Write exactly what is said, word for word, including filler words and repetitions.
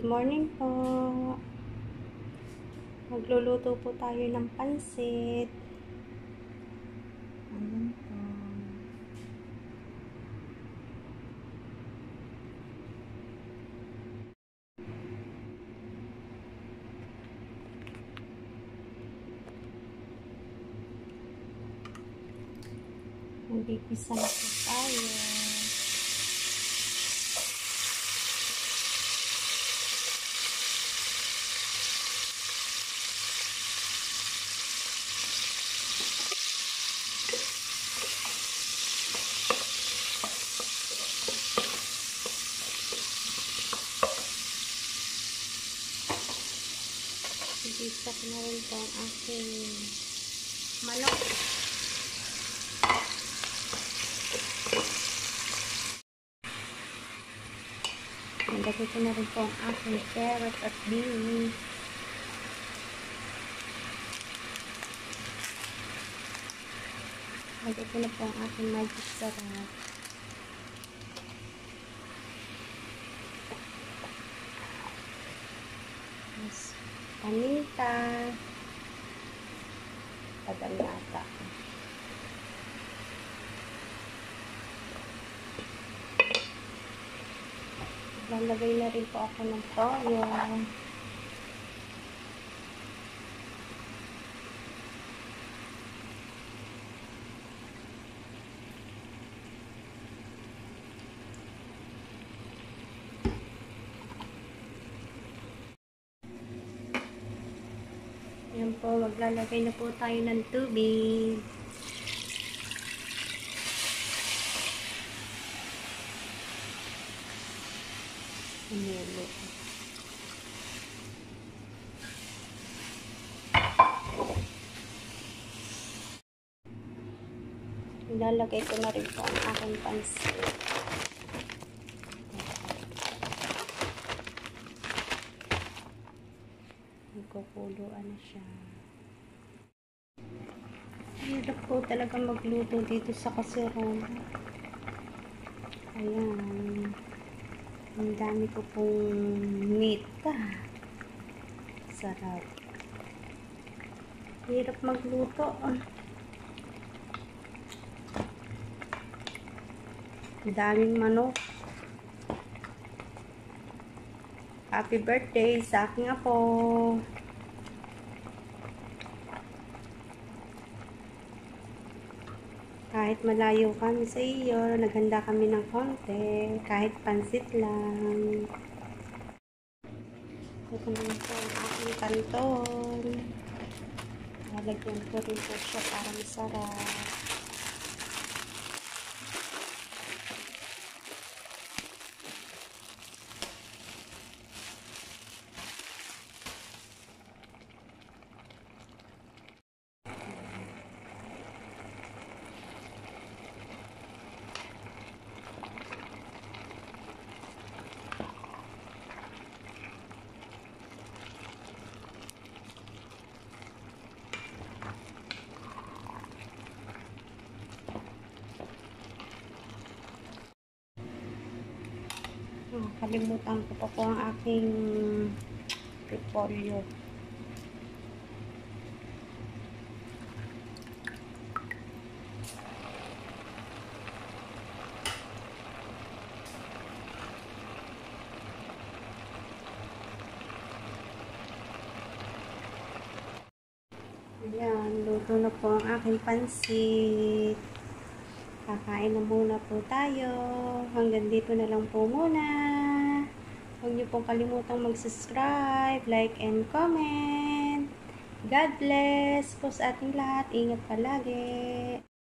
morning po. Magluluto po tayo ng pansit. Ayan po. Magpipisa na po tayo. Pipisa ko na rin po ang aking manok. Nilagay ko na rin po ang aking carrot at beans. Nilagay ko na po ang aking magic sarap. Mas paminta. Padalata. Lalagay na rin po ako ng toyo. Ayan po, maglalagay na po tayo ng tubig. Umulo. Ilalagay ko na rin po ang aking pansit. Nagkukuluan na siya. Hirap po talaga magluto dito sa kasirola. Ayan. Ang dami ko pong meat. Ah, sarap. Hirap magluto. Ah. Ang daming manok. Happy birthday sa aking apo. Kahit malayo kami sa iyo, naghanda kami ng konti. Kahit pansit lang. Ito naman po ang aking kanton. Lalagyan ko rin po siya para masarap. Oh, kalimutan ko pa po ang aking repolyo. Ayan, luto na po ang aking pansit. Kakain na muna po tayo. Hanggang dito na lang po muna. Huwag niyo pong kalimutang mag-subscribe, like, and comment. God bless po sa ating lahat. Ingat palagi.